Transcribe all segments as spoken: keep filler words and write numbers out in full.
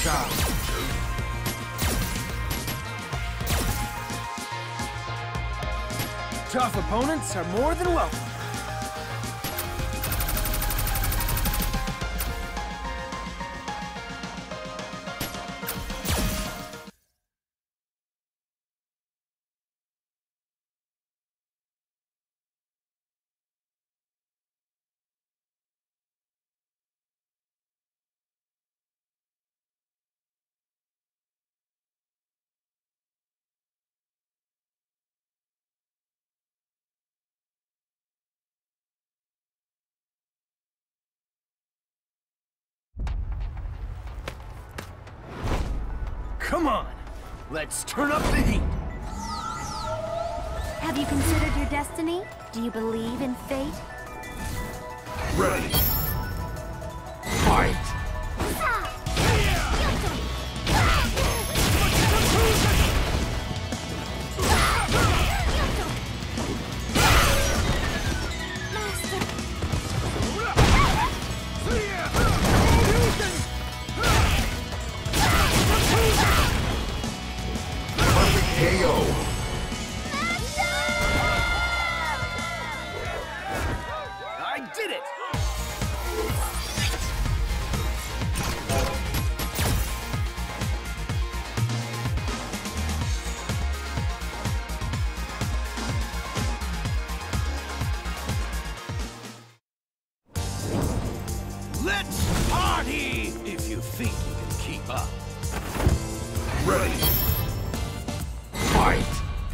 job. Tough opponents are more than welcome. Come on, let's turn up the heat. Have you considered your destiny? Do you believe in fate? Ready. Fight. K O. I did it! Let's party! If you think you can keep up. Ready. Fight!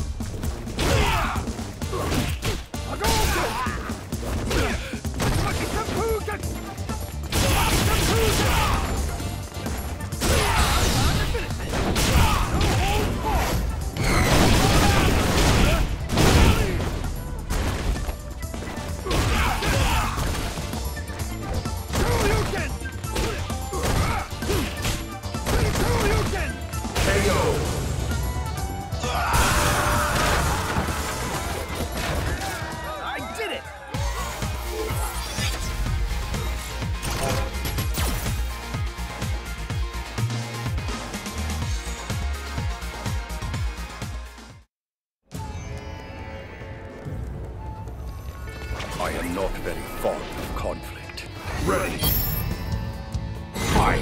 K O. I am not very fond of conflict. Ready. Fight!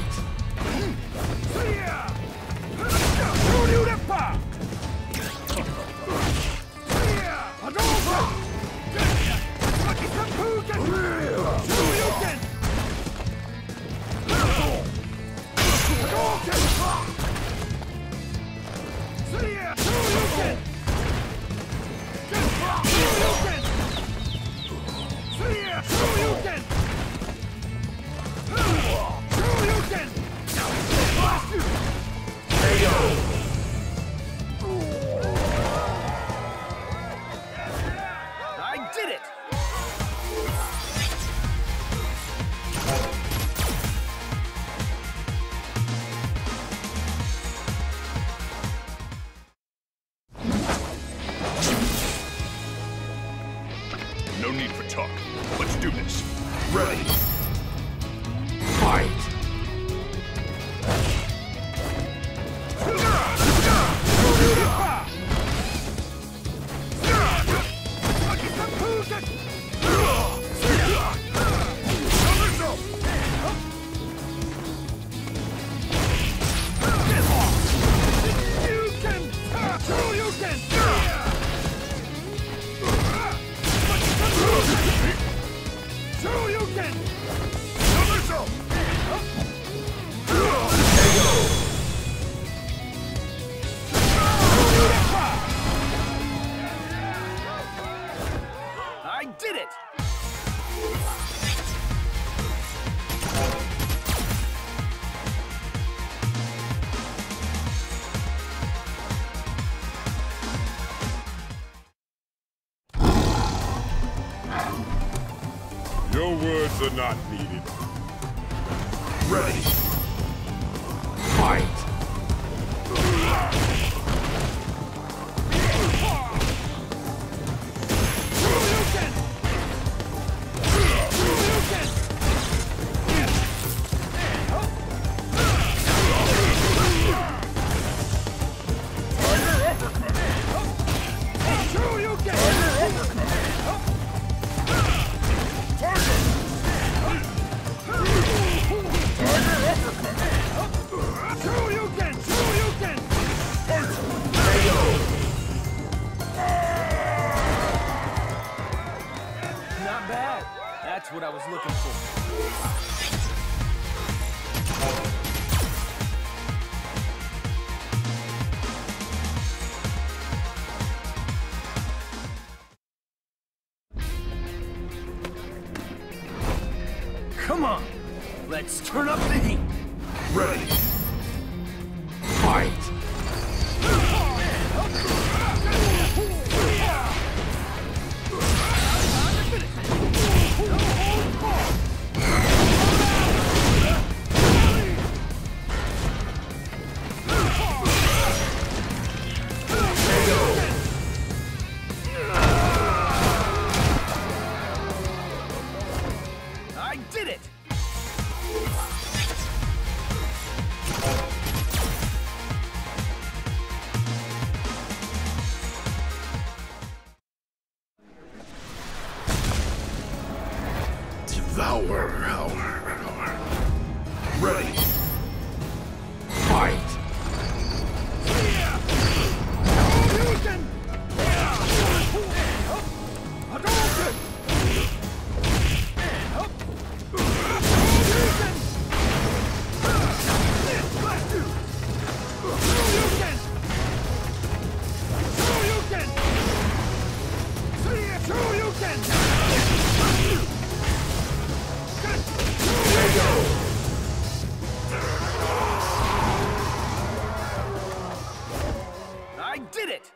I did it! No need for talk. Let's do this. Ready. Fight! I did it! Your words are not needed. Ready. Fight! Come on! Let's turn up the heat! Ready. Fight! I did it! Devour our... Ready. Fight! I did it!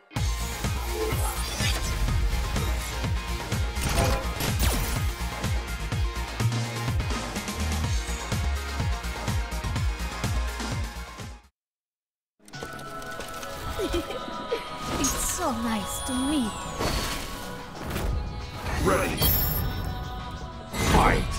It's so nice to meet you. Ready. Fight!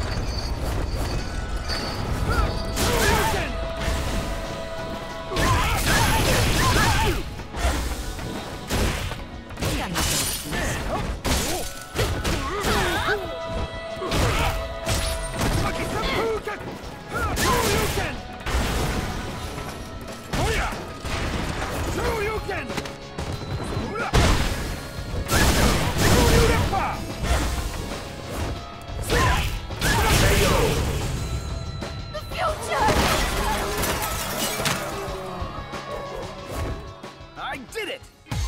I did it!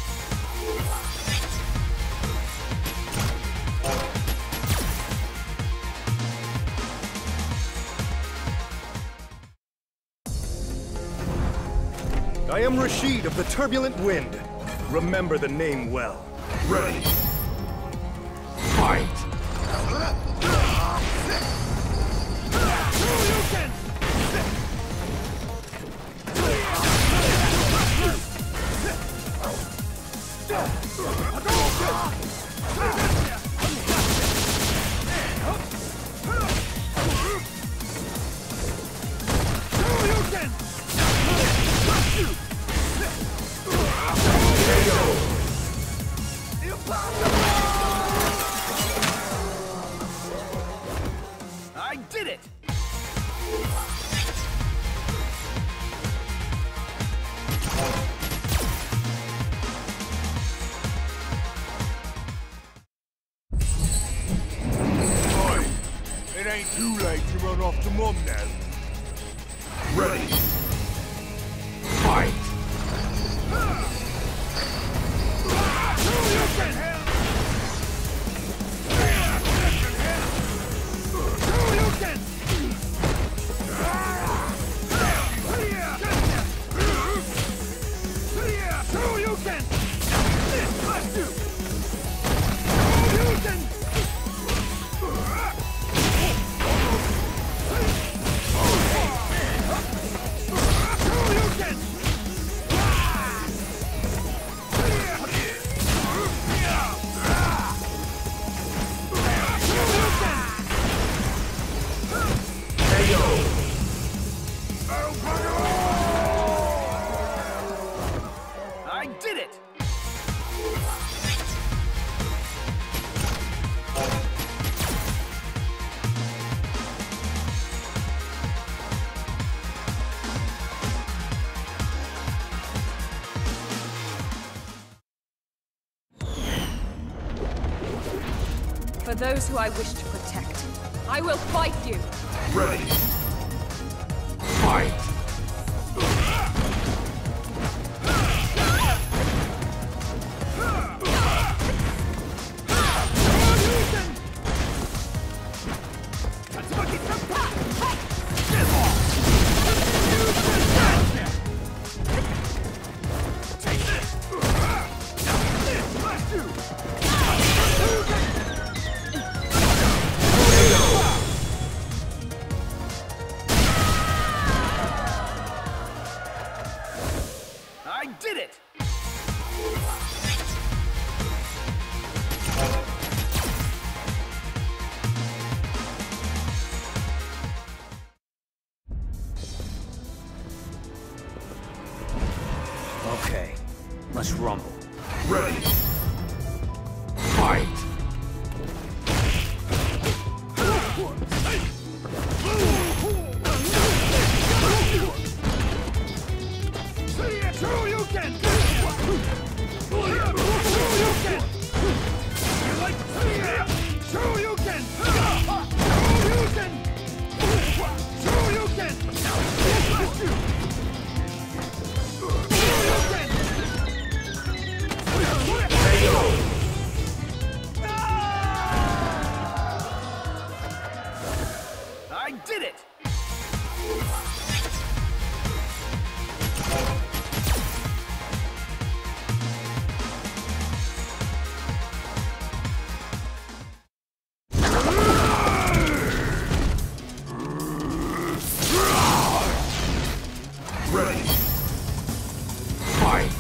I am Rashid of the Turbulent Wind. Remember the name well. Ready. Fight! I did it! Oi! It ain't too late to run off to Mum now. Ready. Fight! I did it! For those who I wish to protect, I will fight you! Ready. it! Okay, let's rumble. Ready. Fight! I did it! Ready. Fight!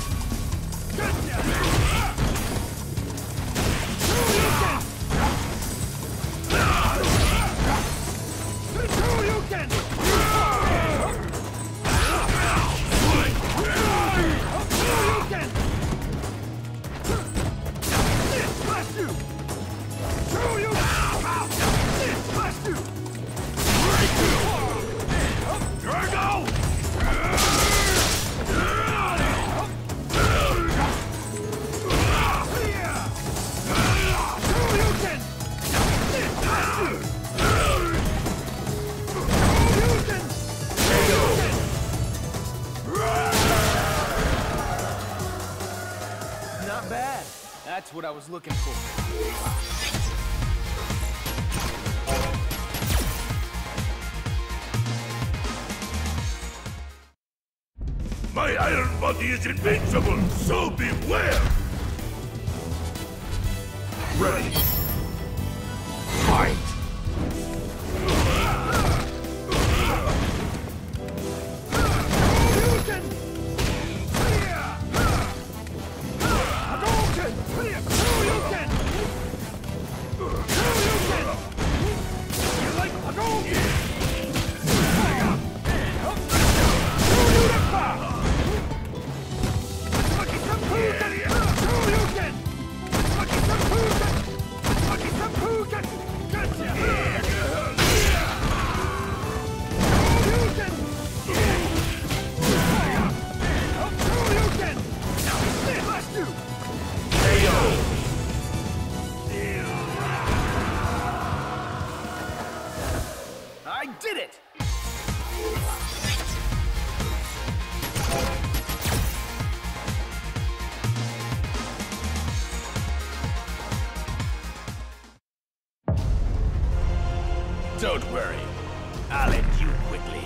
Not bad. That's what I was looking for. My iron body is invincible, so beware! Ready. Fight! I did it! Don't worry. I'll end you quickly.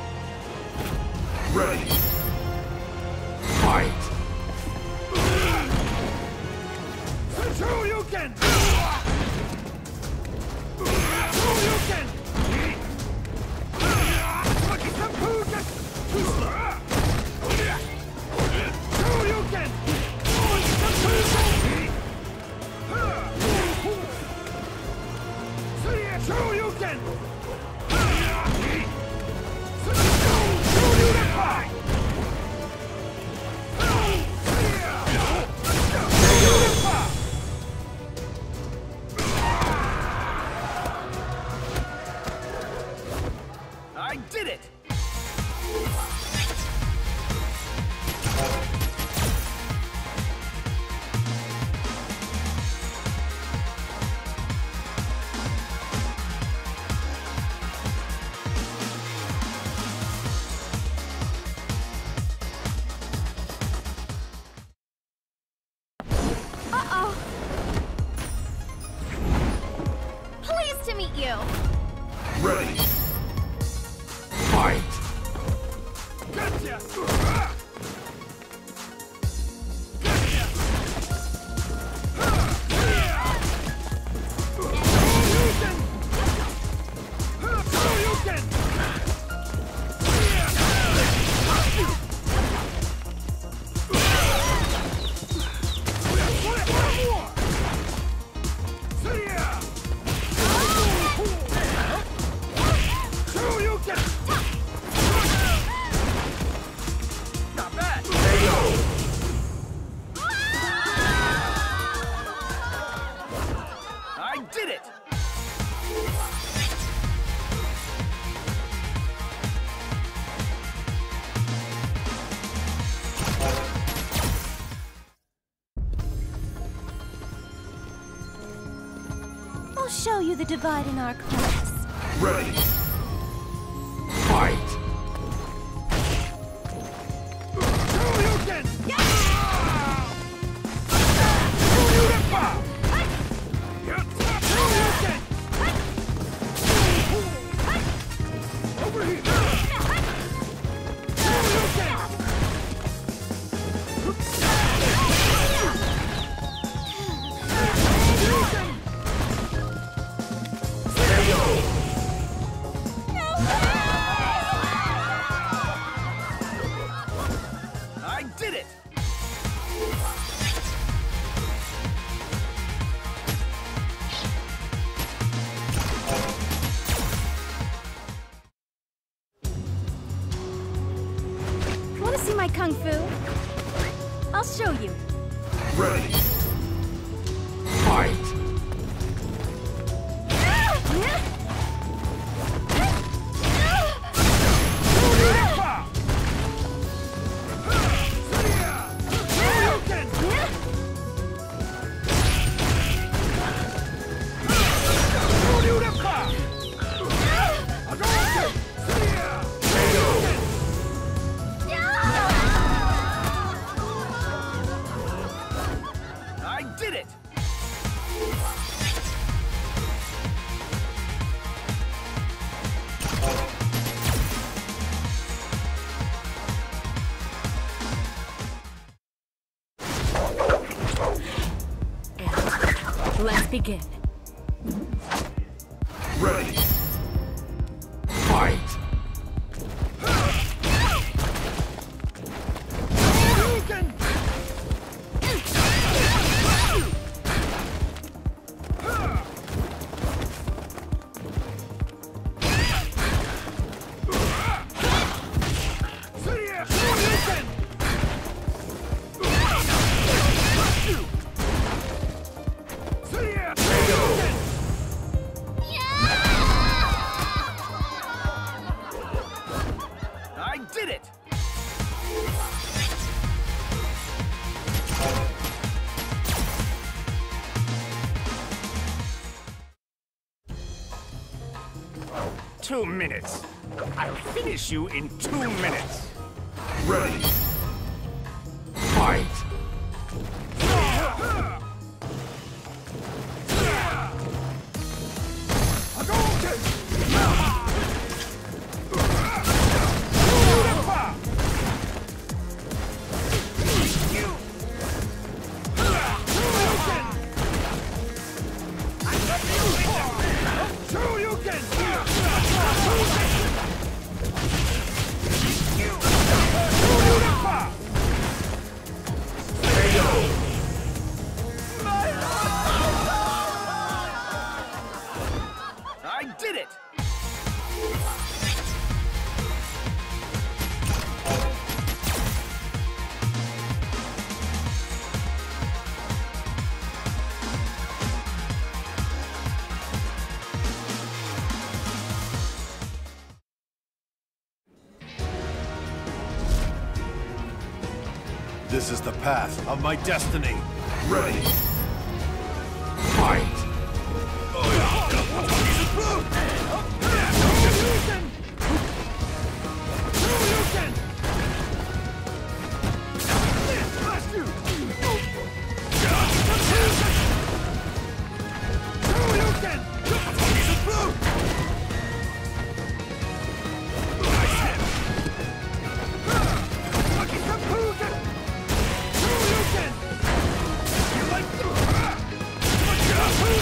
Ready. Fight! Shoryuken! Shoryuken! Lucky Sampuken! Shoryuken! Shoryuken! I did it! Uh-oh. Pleased to meet you. Ready. Fight! Gotcha! show you the divide in our class. Ready. Fight. Over here! I did it! Want to see my kung fu? I'll show you. Ready. Fight. I did it! Let's begin. Ready. Fight. I did it! Two minutes. I'll finish you in two minutes. Ready. Fight. I did it! This is the path of my destiny. Ready. Fight. Yahoo!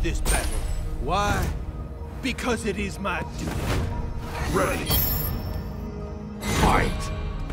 this battle. Why? Because it is my duty. Ready. Fight!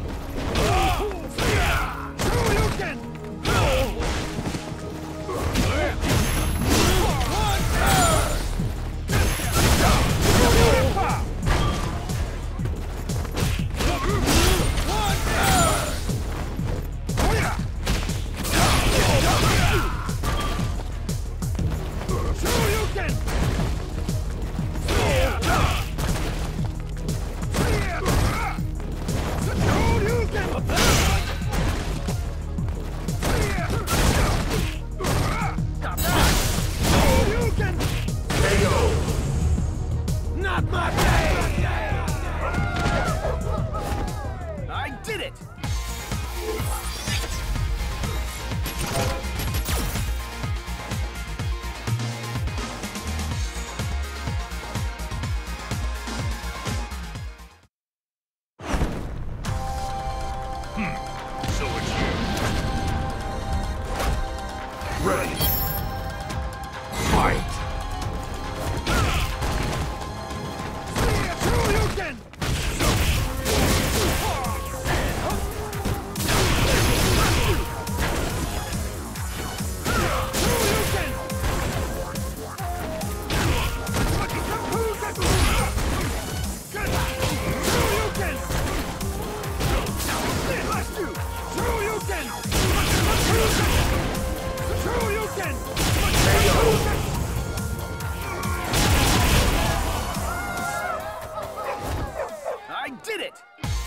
Ready. Fight! I did it!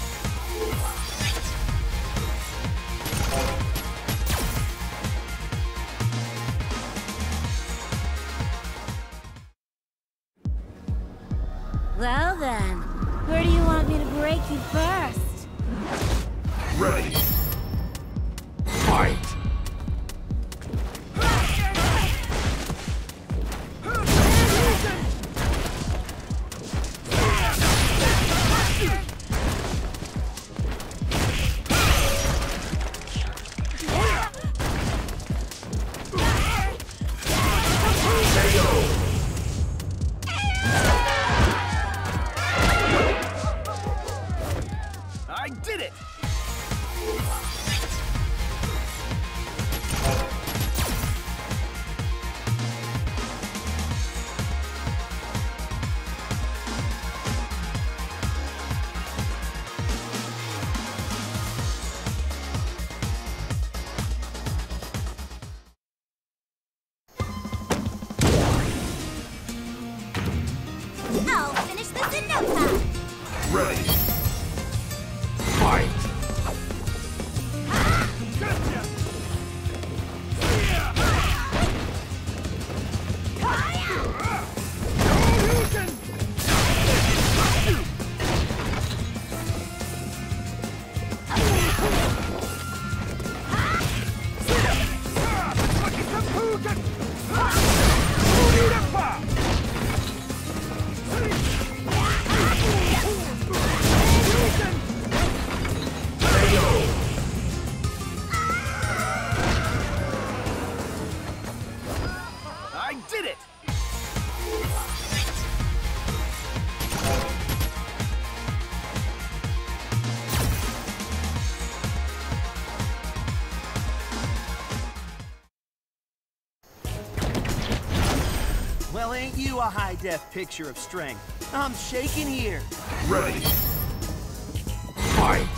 Well then, where do you want me to break you first? Ready. Fight! I did it! I'll finish this in no time. Ready. Fight! I did it! Well, ain't you a high-def picture of strength? I'm shaking here. Ready. Fight!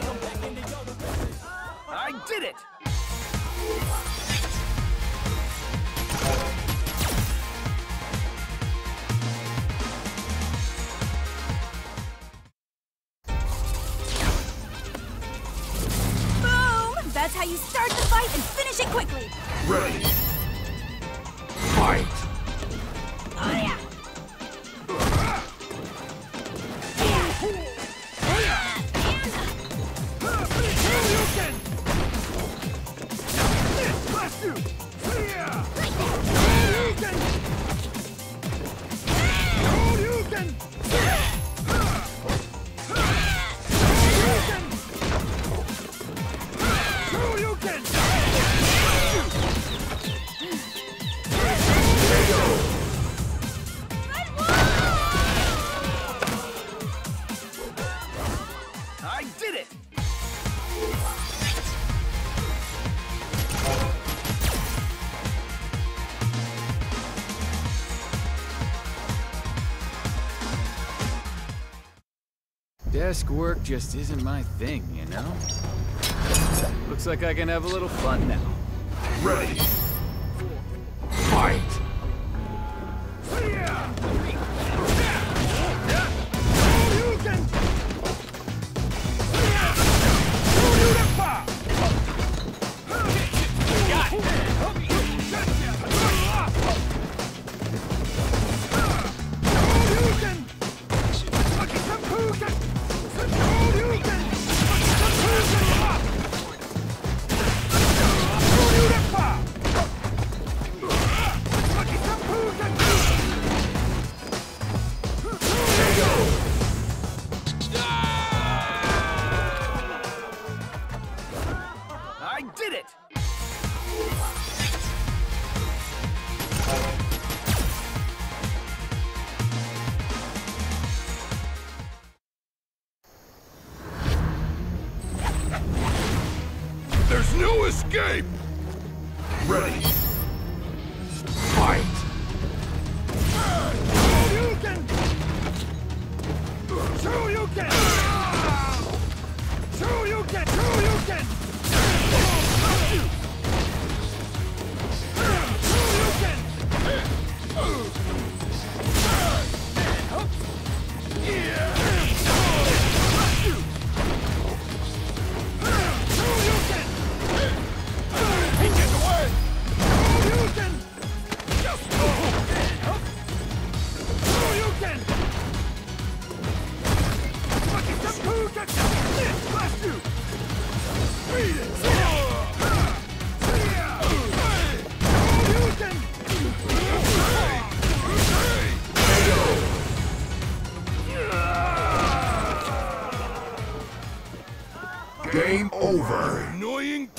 I did it! finish it quickly. Ready. Fight. Oh yeah. I did it! Desk work just isn't my thing, you know? Looks like I can have a little fun now. Ready. Fight. I did it! There's no escape! Ready. Fight! Shoryuken! Shoryuken! Shoryuken! Shoryuken! Game over. Annoying